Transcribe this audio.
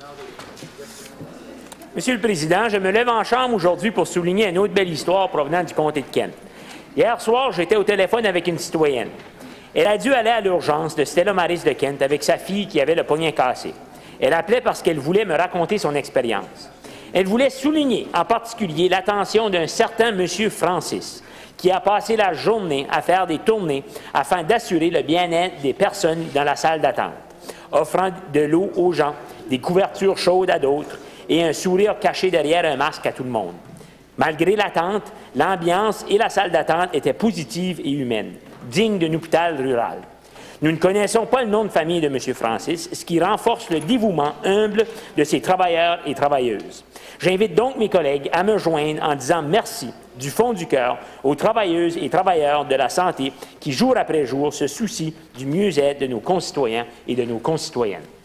Monsieur le Président, je me lève en chambre aujourd'hui pour souligner une autre belle histoire provenant du comté de Kent. Hier soir, j'étais au téléphone avec une citoyenne. Elle a dû aller à l'urgence de Stella Maris de Kent avec sa fille qui avait le poignet cassé. Elle appelait parce qu'elle voulait me raconter son expérience. Elle voulait souligner en particulier l'attention d'un certain Monsieur Francis, qui a passé la journée à faire des tournées afin d'assurer le bien-être des personnes dans la salle d'attente, offrant de l'eau aux gens, des couvertures chaudes à d'autres et un sourire caché derrière un masque à tout le monde. Malgré l'attente, l'ambiance et la salle d'attente étaient positives et humaines, dignes d'un hôpital rural. Nous ne connaissons pas le nom de famille de M. Francis, ce qui renforce le dévouement humble de ces travailleurs et travailleuses. J'invite donc mes collègues à me joindre en disant merci du fond du cœur aux travailleuses et travailleurs de la santé qui, jour après jour, se soucient du mieux-être de nos concitoyens et de nos concitoyennes.